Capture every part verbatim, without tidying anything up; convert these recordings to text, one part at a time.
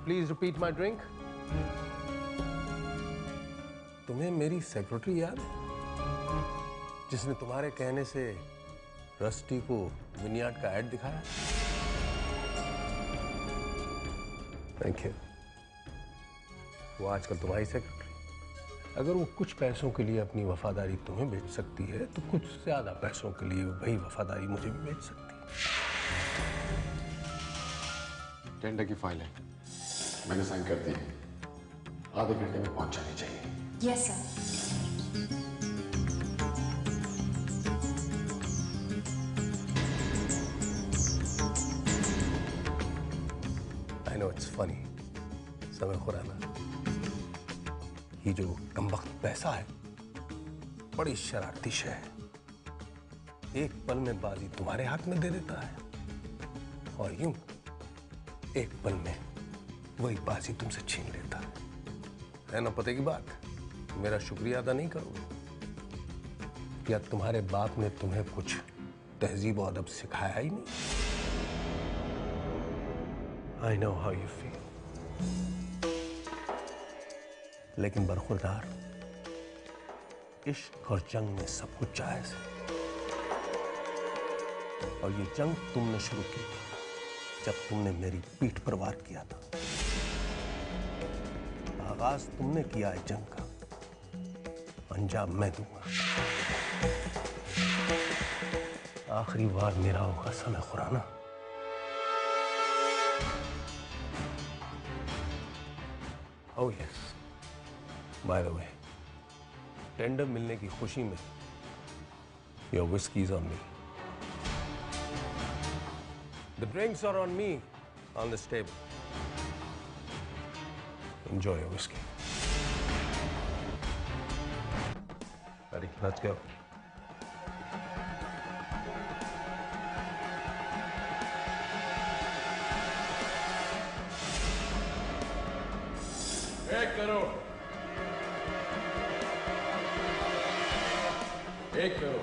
Please repeat my drink. तुम्हें मेरी secretary याद है जिसने तुम्हारे कहने से रस्टी को विनयार्ड का एड दिखाया? Thank you. वो आजकल तुम्हारी सेक्रेटरी। अगर वो कुछ पैसों के लिए अपनी वफादारी तुम्हें बेच सकती है तो कुछ ज्यादा पैसों के लिए वही वफादारी मुझे भी बेच सकती है। टेंडर की फाइल है, मैंने साइन कर दी है। आधे घंटे में पहुंच जानी चाहिए। Yes sir. I know it's funny, समय खुराना, ये जो कमबख्त पैसा है बड़ी शरारती शय है। एक पल में बाजी तुम्हारे हाथ में दे देता है और यूं एक पल में वही बाजी तुमसे छीन लेता है। है ना पते की बात? मेरा शुक्रिया अदा नहीं करोगे? या तुम्हारे बाप ने तुम्हें कुछ तहजीब और अदब सिखाया ही नहीं? I know how you feel. लेकिन बरखुरदार, इश्क और जंग में सब कुछ जायज है। और ये जंग तुमने शुरू की थी जब तुमने मेरी पीठ पर वार किया था। आगाज तुमने किया है जंग का, अंजाम मैं दूंगा। आखिरी बार मेरा होगा समय Khurana. Oh yes, by the way, tender मिलने की खुशी में your whiskey is on me. The drinks are on me on this table. Enjoy your whiskey. Ready? Let's go. एक करोड़, एक करोड़।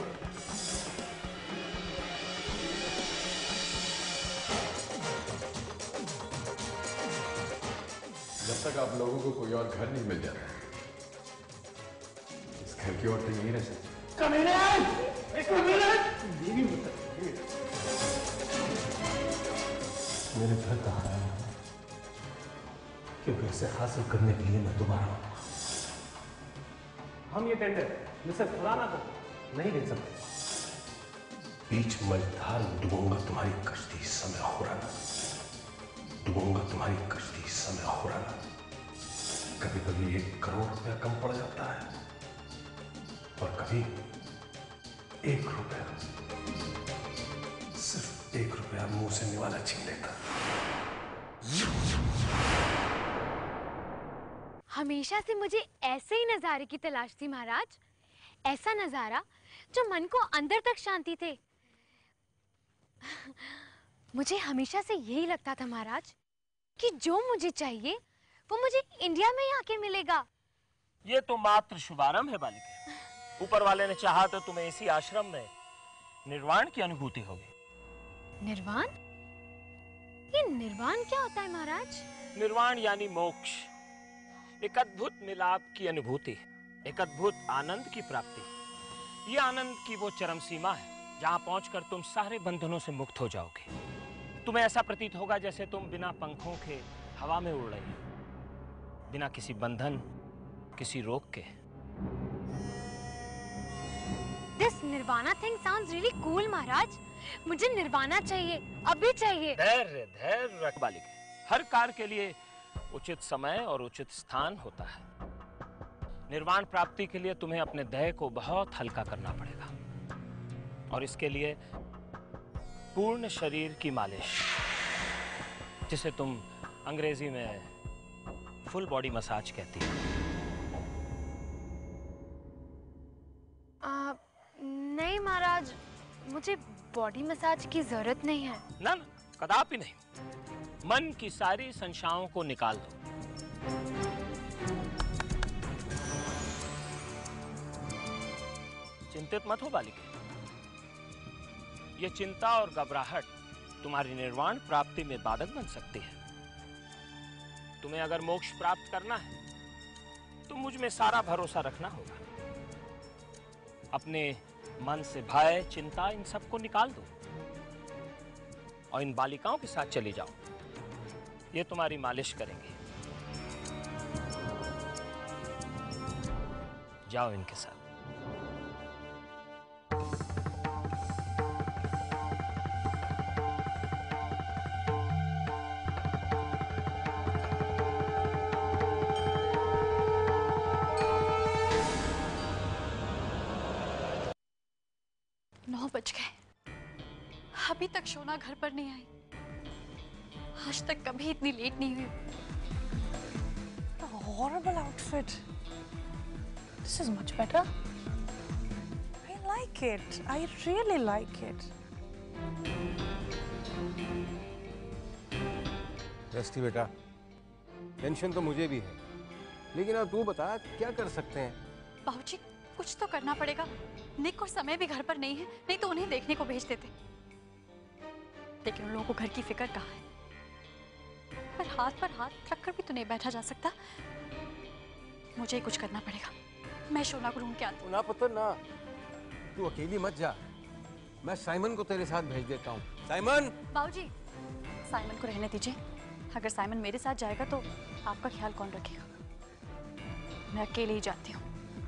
जब तक आप लोगों को कोई और घर नहीं मिल जाता, इस घर की औरतें यहीं रह सकती। मेरे घर कहाँ है? क्योंकि इसे हासिल करने के लिए मैं दोबारा आऊंगा। हम ये टेंडर मिस्टर खुराना को नहीं दे सकते। बीच मझधार में डूबूंगा तुम्हारी कश्ती समय खुराना, डूबूंगा तुम्हारी कश्ती समय खुराना। कभी कभी एक करोड़ रुपया कम पड़ जाता है और कभी एक रुपया, सिर्फ एक रुपया मुंह से निवाला छीन लेता। हमेशा से मुझे ऐसे ही नजारे की तलाश थी महाराज, ऐसा नजारा जो मन को अंदर तक शांति थे। मुझे हमेशा से यही लगता था महाराज कि जो मुझे चाहिए वो मुझे इंडिया में ही आके मिलेगा। ये तो मात्र शुभारंभ है बालिके। ऊपर वाले ने चाहा तो तुम्हें इसी आश्रम में निर्वाण की अनुभूति होगी। निर्वाण? ये निर्वाण क्या होता है महाराज? निर्वाण यानी मोक्ष, एक अद्भुत मिलाप की अनुभूति, एक अद्भुत आनंद की प्राप्ति। ये आनंद की वो चरम सीमा है जहां पहुंचकर तुम सारे बंधनों से मुक्त हो जाओगे। तुम्हें ऐसा प्रतीत होगा जैसे तुम बिना पंखों के हवा में उड़ रही हो, बिना किसी बंधन, किसी रोक के। This nirvana thing sounds really cool महाराज। मुझे निर्वाणा चाहिए, अभी चाहिए। धैर्य धैर्य रख बालिके। हर कार्य के लिए उचित समय और उचित स्थान होता है। निर्वाण प्राप्ति के लिए तुम्हें अपने देह को बहुत हल्का करना पड़ेगा और इसके लिए पूर्ण शरीर की मालिश, जिसे तुम अंग्रेजी में फुल बॉडी मसाज कहती हो। आ, नहीं महाराज, मुझे बॉडी मसाज की जरूरत नहीं है। ना ना, कदापि नहीं। मन की सारी संशयों को निकाल दो। चिंतित मत हो बालिके। यह चिंता और घबराहट तुम्हारी निर्वाण प्राप्ति में बाधक बन सकती है। तुम्हें अगर मोक्ष प्राप्त करना है तो मुझ में सारा भरोसा रखना होगा। अपने मन से भय, चिंता, इन सबको निकाल दो और इन बालिकाओं के साथ चली जाओ। ये तुम्हारी मालिश करेंगे। जाओ इनके साथ। नौ बज गए, अभी तक शोना घर पर नहीं आई। आज तक कभी इतनी लेट नहीं हुई। A horrible outfit. This is much better. I like it. I really like it. Rusty बेटा, टेंशन तो मुझे भी है, लेकिन अब तू बता क्या कर सकते हैं? बाबूजी, कुछ तो करना पड़ेगा। निक और समय भी घर पर नहीं है, नहीं तो उन्हें देखने को भेज देते। लेकिन उन लोगों को घर की फिक्र कहाँ है? पर हाथ पर हाथ रखकर भी तो नहीं बैठा जा सकता। मुझे ही कुछ करना पड़ेगा। मैं शोना को ढूंढ के आती हूँ। ना पता ना, तू अकेली मत जा, मैं साइमन को तेरे साथ भेज देता हूँ। साइमन! बाबूजी, साइमन को रहने दीजिए। अगर साइमन मेरे साथ जाएगा तो आपका ख्याल कौन रखेगा? मैं अकेले ही जाती हूँ।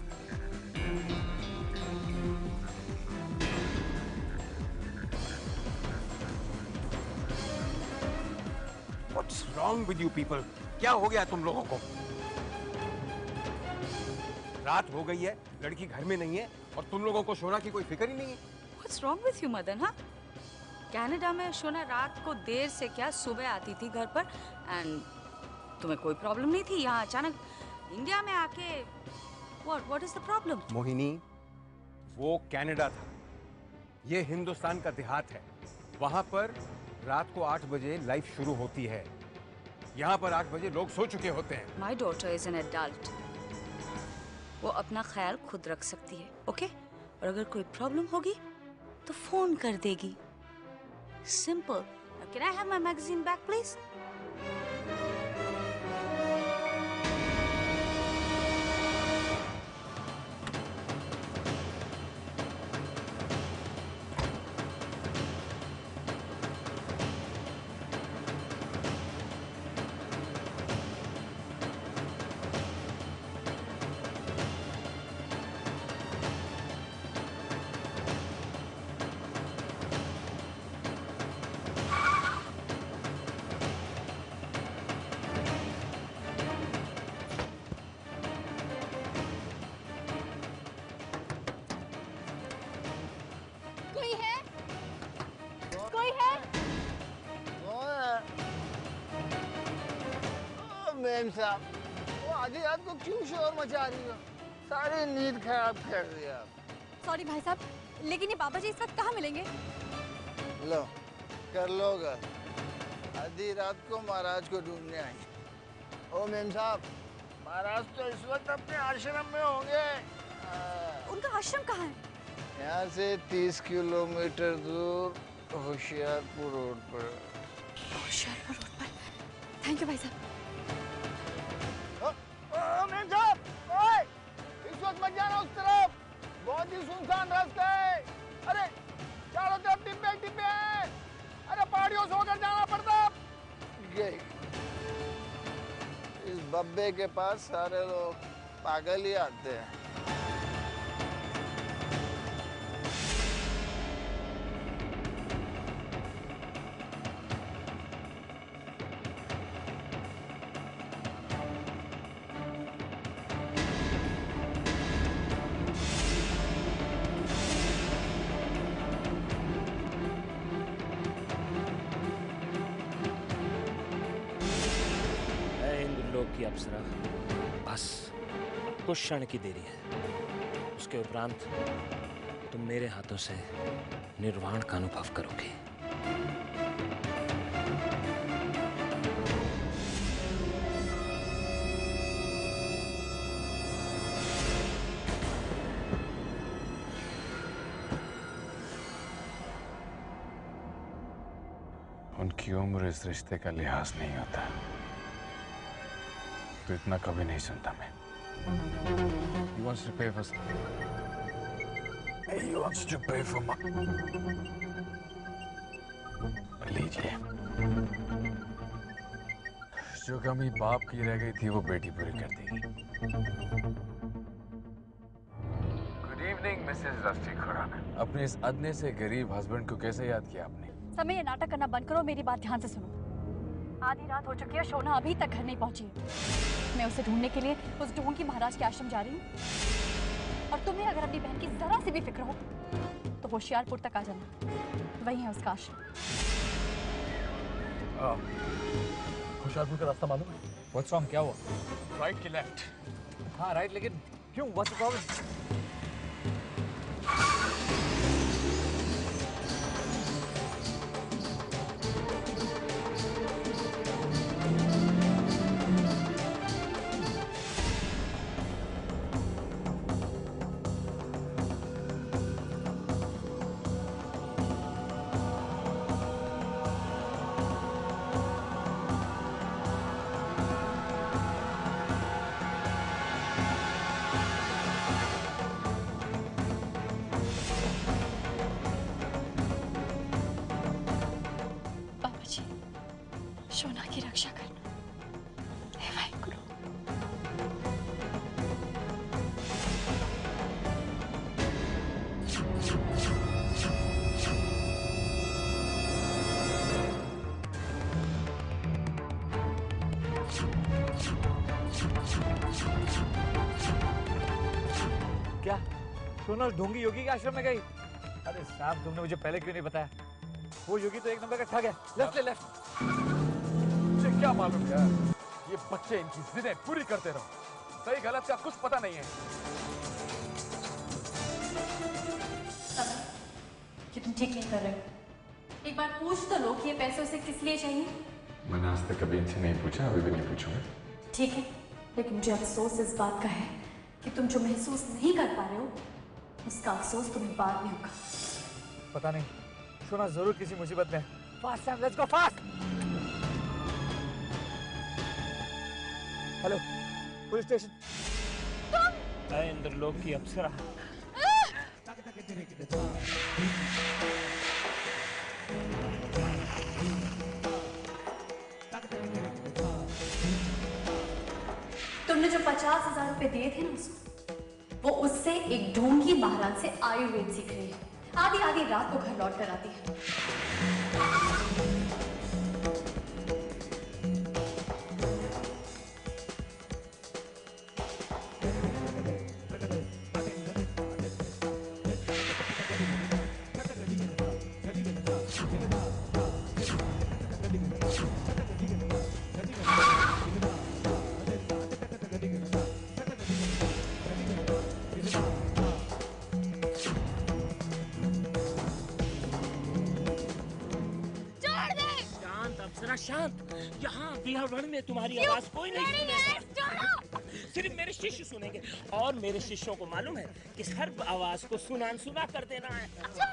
What's wrong with you people? क्या हो गया तुम लोगों को? रात हो गई है, लड़की घर में नहीं है और तुम लोगों को शोना की कोई फिक्र ही नहीं है। What's wrong with you, Madan? हाँ, कनाडा में शोना रात को देर से क्या सुबह आती थी घर पर, एंड तुम्हें कोई प्रॉब्लम नहीं थी। यहाँ अचानक इंडिया में आके what what is the problem? Mohini, वो कनाडा था, ये हिंदुस्तान का देहात है। वहां पर रात को आठ बजे लाइफ शुरू होती है। यहाँ पर आठ बजे लोग सो चुके होते हैं। My daughter is an adult. वो अपना ख्याल खुद रख सकती है, ओके? और अगर कोई प्रॉब्लम होगी तो फोन कर देगी। Simple. Now, can I have my magazine back, please? Memsahib, वो आधी रात को क्यों शोर मचा रही हो? सारी नींद खराब कर दिया। सॉरी भाई साहब, लेकिन ये बाबा जी इस वक्त कहाँ मिलेंगे? लो, कर लो गर। आधी रात को महाराज को ढूंढने आई। ओ मेम साहब, महाराज तो इस वक्त अपने आश्रम में होंगे। उनका आश्रम कहाँ है? यहाँ से तीस किलोमीटर दूर होशियारपुर रोड पर। होशियारपुर रोड पर। थैंक यू भाई साहब। मेम साहब, ओए, इस वक्त मत जाना उस तरफ, बहुत ही सुनसान रास्ता है। अरे चारों तरफ डिब्बे डिब्बे हैं। अरे पहाड़ियों से होकर जाना पड़ता। गई। इस बब्बे के पास सारे लोग पागल ही आते हैं। की अप्सरा, बस कुछ क्षण की देरी है, उसके उपरांत तुम मेरे हाथों से निर्वाण का अनुभव करोगे। उनकी उम्र इस रिश्ते का लिहाज नहीं होता। तो इतना कभी नहीं सुनता मैं। He wants to pay for He wants to pay for my... लीजिए। जो कमी बाप की रह गई थी वो बेटी पूरी कर देगी। Good evening Mrs Rusty Khurana. अपने इस अदने से गरीब हस्बैंड को कैसे याद किया आपने? समय ये नाटक करना बंद करो, मेरी बात ध्यान से सुनो। आधी रात हो चुकी है, शोना अभी तक घर नहीं पहुंची है। मैं उसे ढूंढने के लिए उस ढोंगी महाराज के आश्रम जा रही हूँ। और तुम्हें अगर अपनी बहन की जरा सी भी फिक्र हो तो होशियारपुर तक आ जाना, वही है उसका आश्रम। होशियारपुर का रास्ता मालूम है? What's wrong? क्या हुआ? राइट की लेफ्ट? हाँ राइट, लेकिन क्यों? What's the problem? शोना की रक्षा करना। हे वाहिगुरु। क्या सोनल ढोंगी योगी के आश्रम में गई? अरे साहब, तुमने मुझे पहले क्यों नहीं बताया? वो योगी तो एक नंबर का ठग है। लेफ्ट ले लेफ्ट। मुझे क्या मालूम यार, ये बच्चे इनकी जिदें पूरी करते रहो, सही गलत का कुछ पता नहीं है। कि तुम ठीक नहीं कर रहे हो। एक बार पूछ तो लो कि ये पैसे उसे किस लिए चाहिए। मैंने आज तक कभी इनसे नहीं पूछा, अभी भी नहीं पूछूंगा। ठीक है, लेकिन मुझे अफसोस इस बात का है कि तुम जो महसूस नहीं कर पा रहे हो उसका अफसोस तुम्हें बाद में होगा। पता नहीं, सोना जरूर किसी मुसीबत में। Fast time, let's go fast. Hello, police station. तुम इंद्रलोक की अप्सरा। तुमने जो पचास हजार रुपए दिए थे ना उसको, वो उससे एक ढोंगी महाराज से आयुर्वेद सीख रही है। आधी आधी रात को घर लौट कर आती है। शांत, यहाँ विहार में तुम्हारी आवाज कोई नहीं सुनेगा। सिर्फ मेरे शिष्य सुनेंगे, और मेरे शिष्यों को मालूम है कि हर आवाज को सुना सुना कर देना है। अच्छा।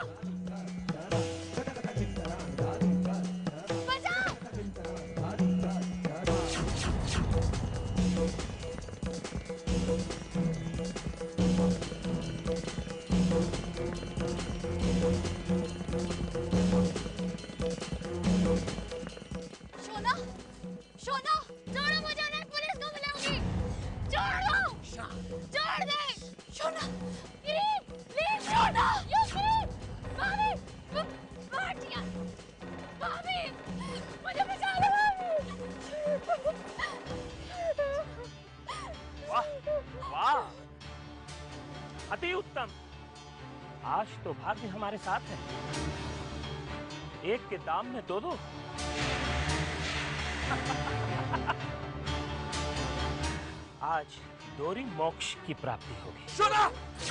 अति उत्तम, आज तो भाग्य हमारे साथ है। एक के दाम में दो दो। आज दोरी मोक्ष की प्राप्ति होगी। सुना?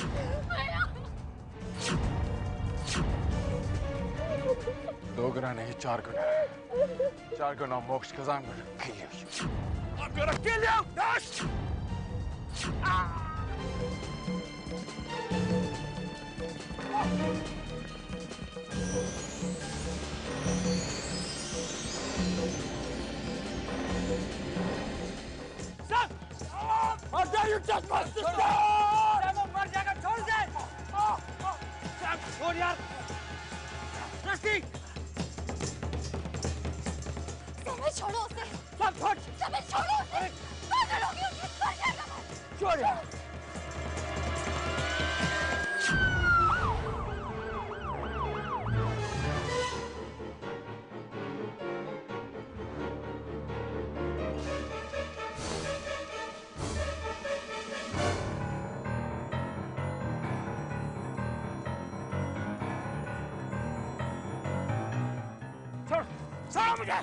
दो गुना नहीं, चार गुना। चार गुना मोक्ष का I'm gonna kill you. I'm gonna kill you! Dash! सब मुझे।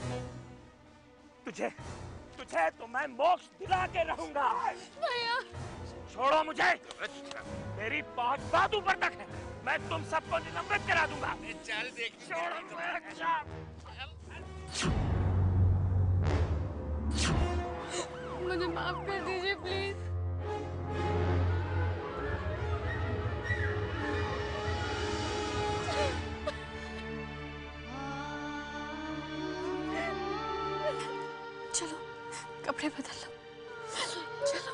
तुझे तुझे तो मैं मोक्ष दिला के रहूंगा। भैया छोड़ो मुझे, मेरी पहुंच बहुत ऊपर तक है, मैं तुम सबको निलंबित करा दूंगा। चल देख, छोड़ो मुझे माफ कर दीजिए प्लीज। चलो कपड़े बदल लो, चलो।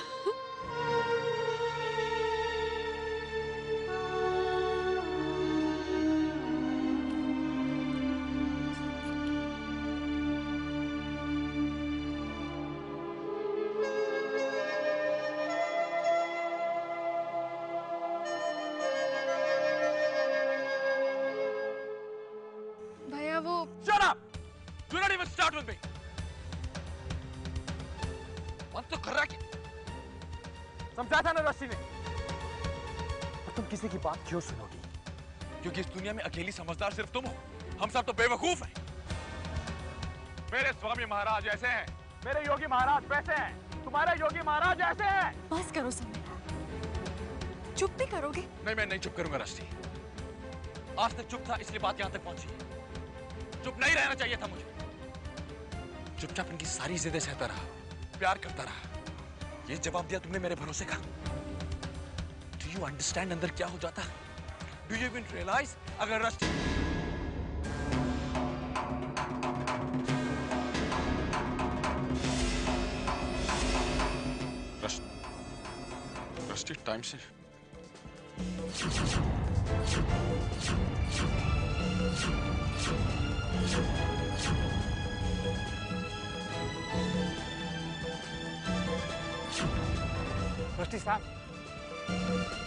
भैया वो Shut up! Do not even start with me. मन तो कर रहा कि समझा था ना रस्सी ने। और तुम किसी की बात क्यों सुनोगी? क्योंकि इस दुनिया में अकेली समझदार सिर्फ तुम हो। हम सब तो बेवकूफ हैं। मेरे स्वामी महाराज ऐसे हैं, मेरे योगी महाराज वैसे हैं, तुम्हारे योगी महाराज ऐसे हैं। बस करो समय, चुप भी करोगे? नहीं, मैं नहीं चुप करूंगा रस्सी। आज तक चुप था इसलिए बात यहां तक पहुंची। चुप नहीं रहना चाहिए था मुझे। चुपचाप इनकी सारी जिद्दें सहता रहा, प्यार करता रहा। ये जवाब दिया तुमने मेरे भरोसे का। Do you understand अंदर क्या हो जाता? Do you even realize अगर रस्टी रस्टी टाइम से रस्टी साहब,